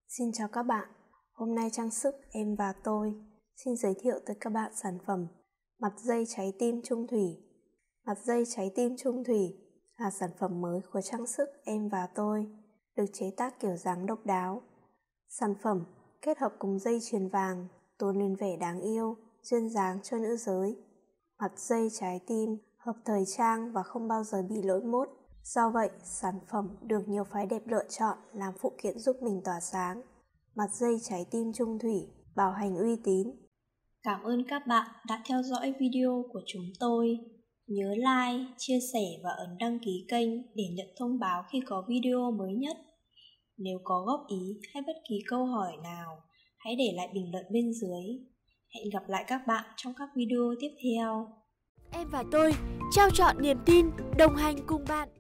Xin chào các bạn, hôm nay trang sức Em và Tôi xin giới thiệu tới các bạn sản phẩm mặt dây trái tim trung thủy. Mặt dây trái tim trung thủy là sản phẩm mới của trang sức Em và Tôi, được chế tác kiểu dáng độc đáo. Sản phẩm kết hợp cùng dây chuyền vàng tôn lên vẻ đáng yêu, duyên dáng cho nữ giới. Mặt dây trái tim hợp thời trang và không bao giờ bị lỗi mốt. Do vậy, sản phẩm được nhiều phái đẹp lựa chọn làm phụ kiện giúp mình tỏa sáng. Mặt dây trái tim trung thủy, bảo hành uy tín. Cảm ơn các bạn đã theo dõi video của chúng tôi. Nhớ like, chia sẻ và ấn đăng ký kênh để nhận thông báo khi có video mới nhất. Nếu có góp ý hay bất kỳ câu hỏi nào, hãy để lại bình luận bên dưới. Hẹn gặp lại các bạn trong các video tiếp theo. Em và Tôi trao trọn niềm tin, đồng hành cùng bạn.